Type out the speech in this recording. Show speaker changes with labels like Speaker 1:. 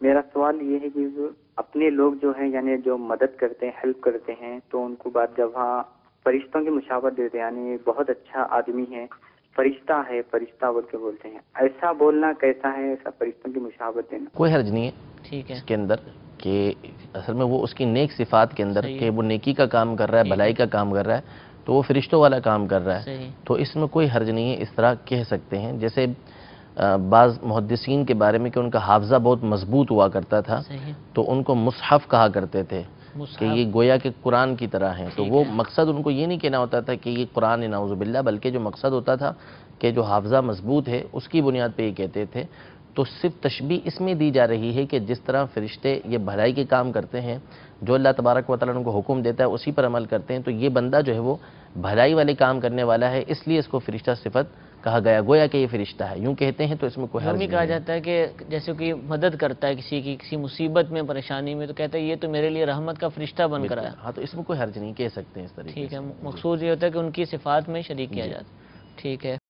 Speaker 1: میرا سوال یہ ہے کہ اپنے لوگ جو ہیں یعنی جو مدد کرتے ہیں، ہیلپ کرتے ہیں، تو ان کو بعد جب وہاں فرشتوں کی مشابہت دیتے ہیں، یعنی بہت اچھا آدمی ہے، فرشتہ ہے، فرشتہ بول کے بولتے ہیں، ایسا بولنا کیسا ہے؟ ایسا فرشتوں کی مشابہت دینا
Speaker 2: کوئی حرج نہیں ہے
Speaker 3: ٹھیک ہے،
Speaker 2: اس کے اندر کہ اصل میں وہ اس کی نیک صفات کے اندر
Speaker 3: صحیح
Speaker 2: کہ
Speaker 3: ہے،
Speaker 2: وہ نیکی کا کام کر رہا ہے،
Speaker 3: ٹھیک
Speaker 2: بھلائی
Speaker 3: ہے،
Speaker 2: کا کام کر رہا ہے، تو وہ فرشتوں والا کام کر رہا ہے،
Speaker 3: صحیح،
Speaker 2: تو اس میں کوئی حرج نہیں ہے، اس طرح کہہ سکتے ہیں۔ جیسے بعض محدثین کے بارے میں کہ ان کا حافظہ بہت مضبوط ہوا کرتا تھا،
Speaker 3: صحیح،
Speaker 2: تو ان کو مصحف کہا کرتے تھے کہ
Speaker 3: مصحف،
Speaker 2: یہ گویا کہ قرآن کی طرح ہیں، تو
Speaker 3: ٹھیک
Speaker 2: وہ
Speaker 3: ہے،
Speaker 2: مقصد ان کو یہ نہیں کہنا ہوتا تھا کہ یہ قرآن نعوذ باللہ، بلکہ جو مقصد ہوتا تھا کہ جو حافظہ مضبوط ہے اس کی بنیاد پہ یہ کہتے تھے۔ تو صرف تشبیہ اس میں دی جا رہی ہے کہ جس طرح فرشتے یہ بھلائی کے کام کرتے ہیں، جو اللہ تبارک و تعالیٰ ان کو حکم دیتا ہے اسی پر عمل کرتے ہیں، تو یہ بندہ جو ہے وہ بھلائی والے کام کرنے والا ہے، اس لیے اس کو فرشتہ صفت کہا گیا، گویا کہ یہ فرشتہ ہے، یوں کہتے ہیں، تو اس میں کوئی
Speaker 3: یوں
Speaker 2: حرج
Speaker 3: بھی
Speaker 2: نہیں
Speaker 3: کہا
Speaker 2: ہے۔
Speaker 3: جاتا ہے کہ جیسے کہ مدد کرتا ہے کسی کی کسی مصیبت میں، پریشانی میں، تو کہتا ہے یہ تو میرے لیے رحمت کا فرشتہ بن کر
Speaker 2: بالکل،
Speaker 3: آیا۔
Speaker 2: ہاں، تو اس میں کوئی حرج نہیں، کہہ سکتے ہیں اس طریقے
Speaker 3: ٹھیک ہے،
Speaker 2: سے۔ جی
Speaker 3: مقصود یہ ہوتا ہے کہ ان کی صفات میں شریک کیا
Speaker 2: جی۔
Speaker 3: جاتا ہے۔ ٹھیک ہے۔